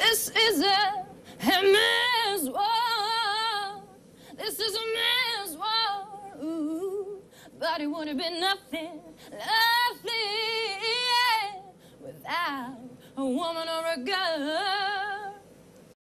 This is a man's war. This is a man's war. Ooh, but it wouldn't be nothing, nothing without a woman or a girl.